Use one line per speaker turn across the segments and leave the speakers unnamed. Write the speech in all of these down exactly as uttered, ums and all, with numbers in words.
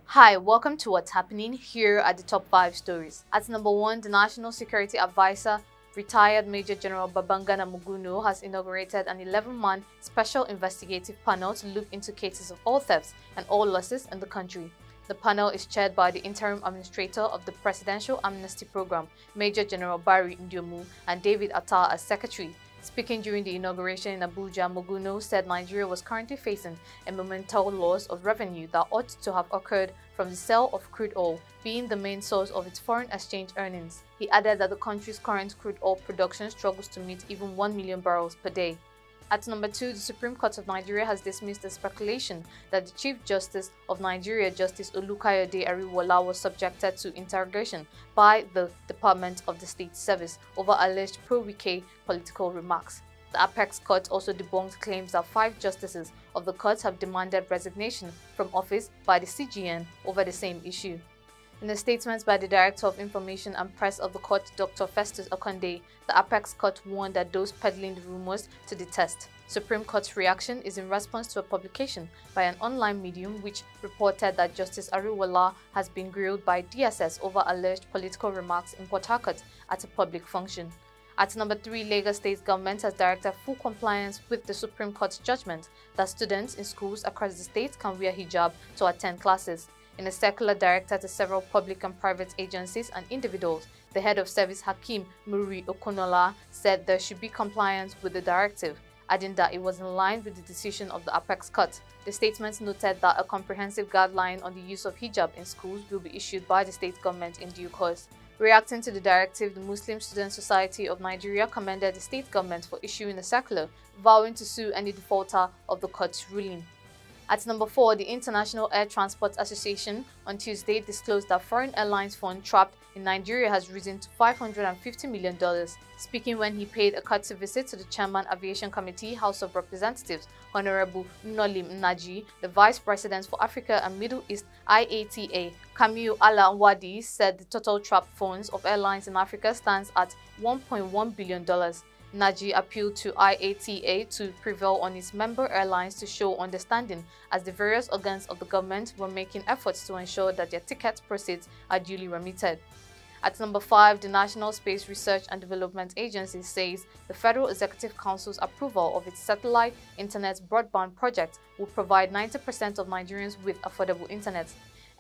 Hi, welcome to What's Happening. Here are the top five stories. At number one, the National Security Advisor, retired Major General Babagana Monguno, has inaugurated an eleven-man Special Investigative Panel to look into cases of all thefts and all losses in the country. The panel is chaired by the interim administrator of the Presidential Amnesty Program, Major General Barry Ndiomu, and David Attal as secretary. Speaking during the inauguration in Abuja, Monguno said Nigeria was currently facing a monumental loss of revenue that ought to have occurred from the sale of crude oil, being the main source of its foreign exchange earnings. He added that the country's current crude oil production struggles to meet even one million barrels per day. At number two, the Supreme Court of Nigeria has dismissed the speculation that the Chief Justice of Nigeria, Justice Olukayode Ariwoola, was subjected to interrogation by the Department of the State Service over alleged pro-Wike political remarks. The Apex Court also debunked claims that five justices of the court have demanded resignation from office by the C G N over the same issue. In a statement by the Director of Information and Press of the court, Doctor Festus Okonde, the Apex Court warned that those peddling the rumors to the test. Supreme Court's reaction is in response to a publication by an online medium which reported that Justice Ariwoola has been grilled by D S S over alleged political remarks in Port Harcourt at a public function. At number three, Lagos State government has directed full compliance with the Supreme Court's judgment that students in schools across the state can wear hijab to attend classes. In a circular directed to several public and private agencies and individuals, the head of service Hakeem Muri Okonola said there should be compliance with the directive, adding that it was in line with the decision of the Apex Court. The statement noted that a comprehensive guideline on the use of hijab in schools will be issued by the state government in due course. Reacting to the directive, the Muslim Student Society of Nigeria commended the state government for issuing a circular, vowing to sue any defaulter of the court's ruling. At number four, the International Air Transport Association on Tuesday disclosed that foreign airlines fund trapped in Nigeria has risen to five hundred fifty million dollars. Speaking when he paid a courtesy visit to the Chairman Aviation Committee, House of Representatives, Honorable Nnolim Nnaji, the Vice President for Africa and Middle East I A T A, Kamiu Ala-Nwadi, said the total trapped funds of airlines in Africa stands at one point one billion dollars. Nnaji appealed to I A T A to prevail on its member airlines to show understanding as the various organs of the government were making efforts to ensure that their ticket proceeds are duly remitted. At number five, the National Space Research and Development Agency says the Federal Executive Council's approval of its satellite internet broadband project will provide ninety percent of Nigerians with affordable internet.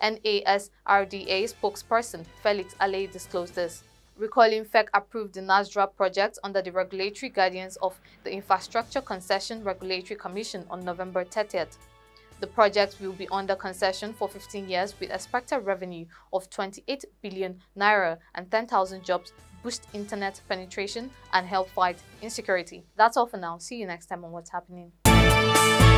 NASRDA spokesperson Felix Ale disclosed this. Recalling F E C approved the NASDRA project under the regulatory guidance of the Infrastructure Concession Regulatory Commission on November thirtieth. The project will be under concession for fifteen years with expected revenue of twenty-eight billion naira and ten thousand jobs, boost internet penetration, and help fight insecurity. That's all for now. See you next time on What's Happening.